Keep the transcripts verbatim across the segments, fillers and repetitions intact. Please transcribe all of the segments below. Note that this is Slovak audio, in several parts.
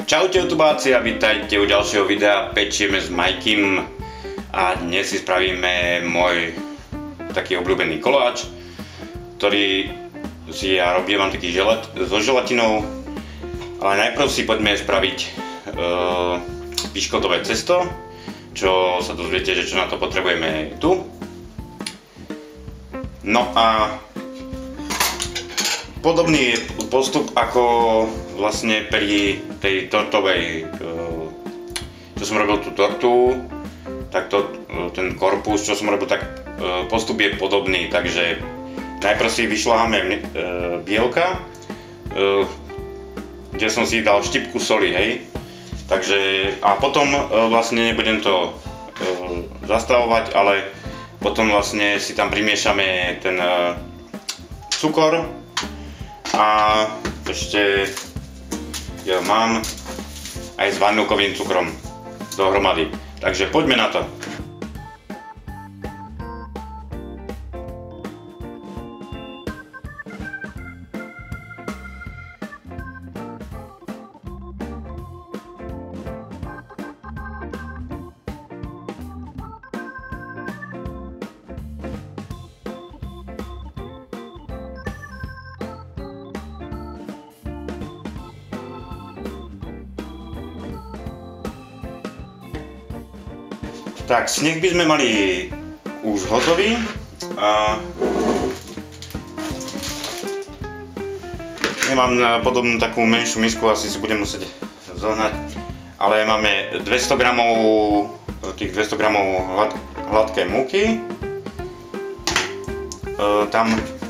Čaute youtubáci a vítajte u ďalšieho videa Pečieme s Majkym. A dnes si spravíme môj taký obľúbený koláč, ktorý si ja robím, mám taký želat, so želatinou. Ale najprv si poďme spraviť uh, piškotové cesto, čo sa dozviete, že čo na to potrebujeme tu. No a podobný postup ako vlastne pri tej tortovej, čo som robil tú tortu, tak to, ten korpus, čo som robil, tak postup je podobný, takže najprv si vyšľaháme bielka, kde som si dal štipku soli, hej, takže a potom vlastne nebudem to zastavovať, ale potom vlastne si tam primiešame ten cukor a ešte ja mám aj s vanilkovým cukrom dohromady. Takže poďme na to. Tak, sneh by sme mali už hotový a nemám podobnú takú menšiu misku, asi si budem musieť zohnať, ale máme dvesto gramov, tých dvesto gramov hlad, hladké múky, e, tam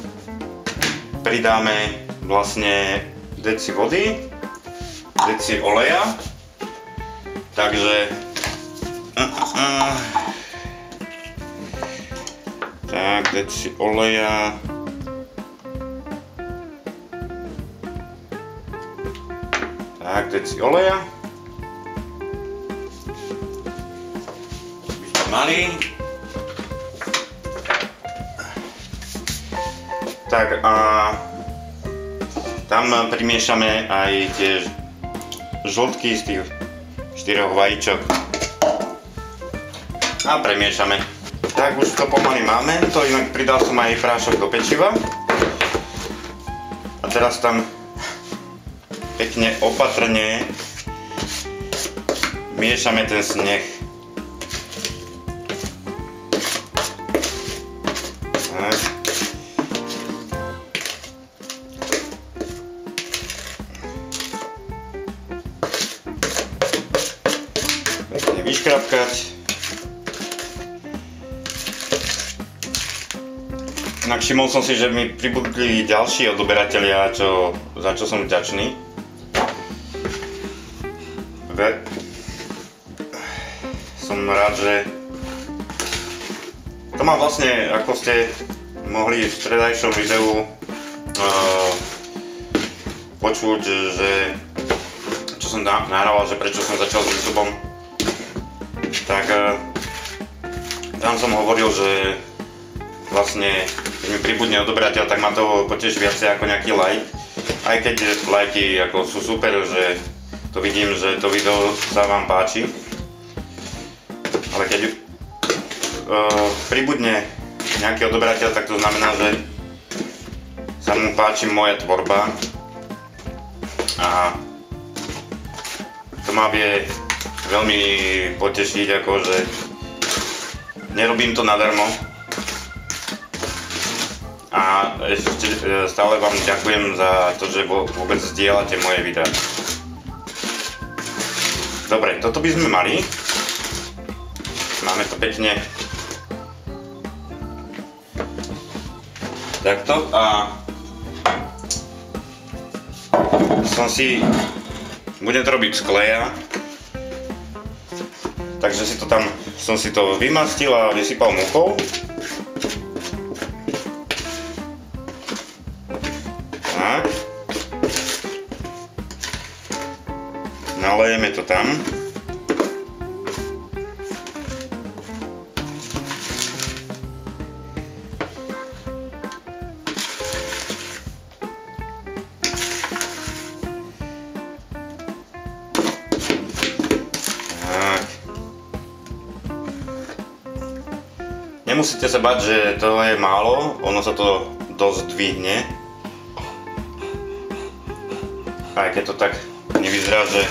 pridáme vlastne deci vody, deci oleja, takže tak, deci oleja, tak, deci oleja, by sme mali, tak a tam primiešame aj tie žltky z tých štyroch vajíčok a premiešame. Tak už to pomaly máme, to inak pridal som aj prášok do pečiva. A teraz tam pekne opatrne miešame ten sneh. Tak. Pekne vyškrapkať. Inak všimol som si, že mi pribudli ďalší odoberatelia, čo, za čo som vďačný. Ve, som rád, že to má vlastne, ako ste mohli v stredajšom videu uh, počuť, že čo som nahrával, že prečo som začal s YouTubeom, tak uh, tam som hovoril, že vlastne keď mi pribudne odoberateľ, tak ma to poteší viacej ako nejaký like. Aj keď lajky ako sú super, že to vidím, že to video sa vám páči. Ale keď uh, pribudne nejaký odoberateľ, tak to znamená, že sa mu páči moja tvorba. A to ma vie veľmi potešiť, akože nerobím to nadarmo. A ešte stále vám ďakujem za to, že vôbec zdieľate moje videá. Dobre, toto by sme mali. Máme to pekne takto a som si, budem to robiť z kleja, takže si to tam, som si to vymastil a vysypal múkou. Tak. Nalejeme to tam. Nemusíte sa bať, že to je málo, ono sa to dosť dvihne. Aj keď to tak nevyzerá, že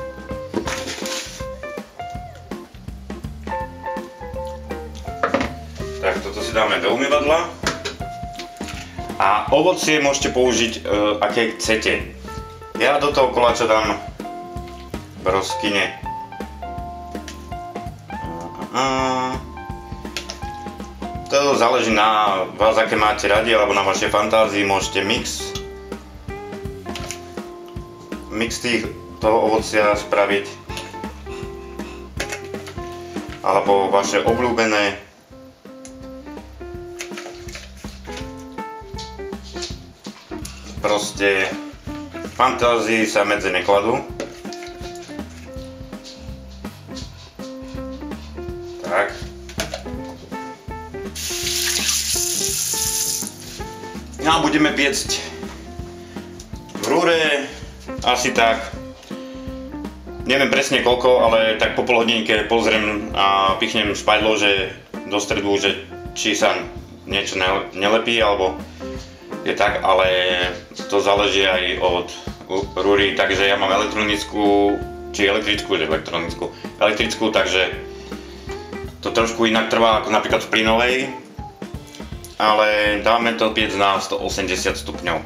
tak toto si dáme do umývadla. A ovocie môžete použiť e, aké chcete. Ja do toho koláča dám broskyne. To záleží na vás, aké máte radi, alebo na vašej fantázii. Môžete mix mix tých, toho ovocia spraviť, alebo vaše obľúbené. Proste fantázii sa medze nekladú. Tak. No a budeme piecť v rúre asi tak, neviem presne koľko, ale tak po pol hodinke pozriem a pichnem špajdlo, že do stredu, že či sa niečo nelepí alebo je tak, ale to záleží aj od rúry, takže ja mám elektronickú, či elektrickú, že elektronickú, elektrickú, takže to trošku inak trvá ako napríklad v plynovej, ale dáme to piec na stoosemdesiat stupňov.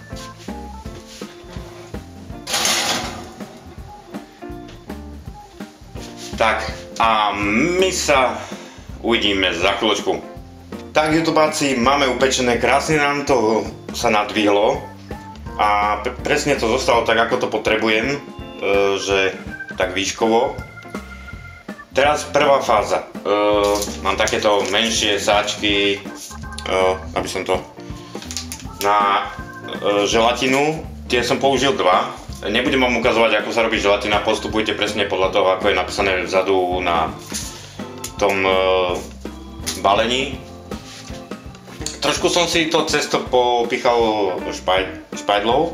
Tak a my sa uvidíme za chvíľočku. Tak YouTubáci, máme upečené, krásne nám to sa nadvihlo a presne to zostalo tak, ako to potrebujem, e, že tak výškovo. Teraz prvá fáza. E, mám takéto menšie sáčky, e, aby som to na e, želatinu, tie som použil dva. Nebudem vám ukazovať, ako sa robí želatina, postupujte presne podľa toho, ako je napísané vzadu na tom e, balení. Trošku som si to cesto popichal špajd, špajdlou.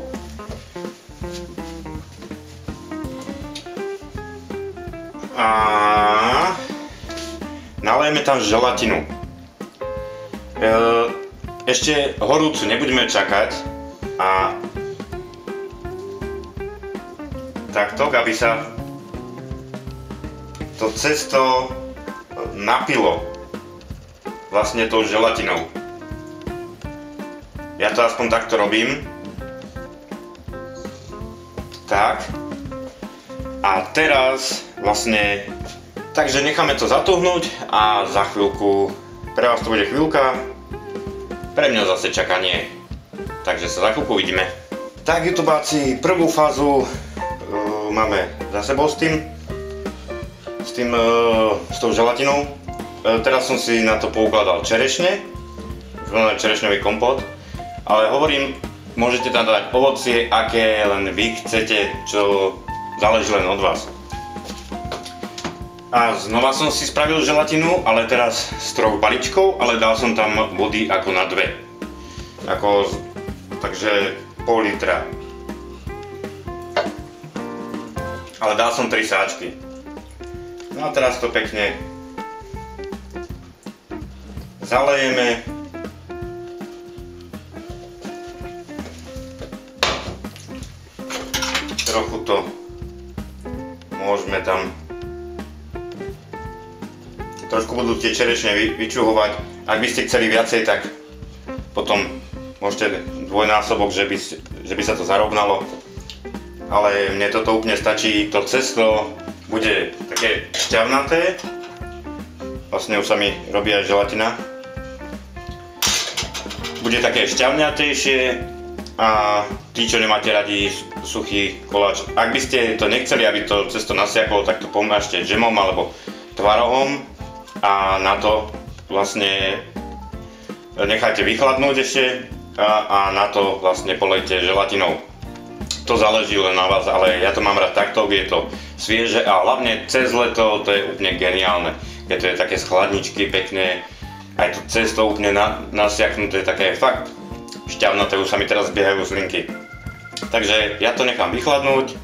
A nalejeme tam želatinu. E, ešte horúcu nebudeme čakať a takto, aby sa to cesto napilo vlastne tou želatinou. Ja to aspoň takto robím. Tak. A teraz vlastne, takže necháme to zatuhnúť a za chvíľku, pre vás to bude chvíľka, pre mňa zase čakanie. Takže sa za chvíľku uvidíme. Tak YouTubáci, prvú fázu uh, máme za sebou s tým, s tým, uh, s tou želatinou. Uh, teraz som si na to poukladal čerešne, čerešňový kompot. Ale hovorím, môžete tam dať ovocie, aké len vy chcete, čo záleží len od vás. A znova som si spravil želatinu, ale teraz s troch balíčkov, ale dal som tam vody ako na dve. Ako, takže pol litra. Ale dal som tri sáčky. No a teraz to pekne zalejeme. Trochu to môžeme tam, trošku budú tie čerešne vy, vyčuhovať. Ak by ste chceli viacej, tak potom môžete dvojnásobok, že by, že by sa to zarovnalo. Ale mne toto úplne stačí, to cesto bude také šťavnaté. Vlastne už sa mi robí aj želatina. Bude také šťavnatejšie. A tí, čo nemáte radi suchý koláč, ak by ste to nechceli, aby to cesto nasiaklo, tak to pomážte džemom alebo tvarohom a na to vlastne nechajte vychladnúť ešte a, a na to vlastne polejte želatinou. To záleží len na vás, ale ja to mám rád takto, je to svieže a hlavne cez leto to je úplne geniálne. Keď to je také z chladničky pekné, aj to cesto úplne na, nasiaknuté, také fakt šťavnaté, už sa mi teraz zbiehajú slinky. Takže ja to nechám vychladnúť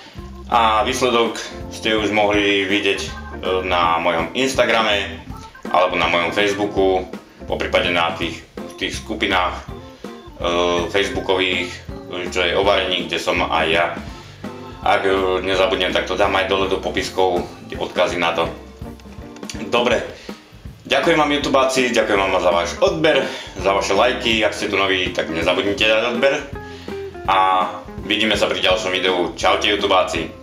a výsledok ste už mohli vidieť na mojom Instagrame alebo na mojom Facebooku, poprípade na tých, tých skupinách uh, facebookových, čo je o varení, kde som aj ja. Ak uh, nezabudnem, tak to dám aj dole do popiskov, odkazy na to. Dobre, ďakujem vám YouTubáci, ďakujem vám za váš odber, za vaše lajky, ak ste tu noví, tak nezabudnite dať odber. A vidíme sa pri ďalšom videu. Čaute YouTubáci.